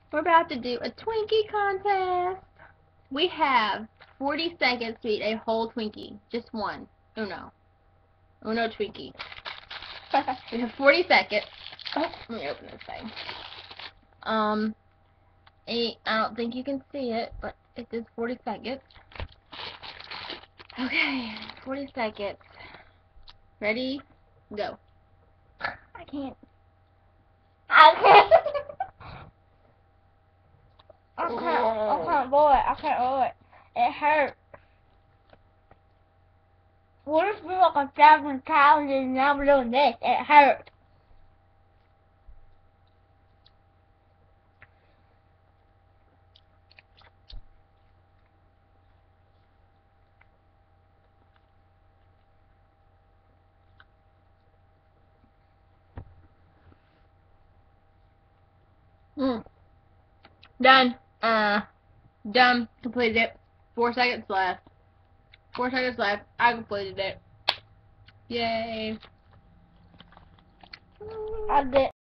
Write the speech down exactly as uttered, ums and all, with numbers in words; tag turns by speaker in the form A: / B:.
A: We're about to do a Twinkie contest. We have forty seconds to eat a whole Twinkie. Just one. Uno. Uno Twinkie. We have forty seconds. Oh, let me open this thing. Um, eight, I don't think you can see it, but it is forty seconds. Okay, forty seconds. Ready? Go.
B: I can't. I can't. I can't. I can't roll it. I can't roll it. It hurts. What if we like a thousand calories and now we're doing this? It hurts.
A: Mm. Done. Uh, done. Completed it. Four seconds left. Four seconds left. I completed it. Yay.
B: I did.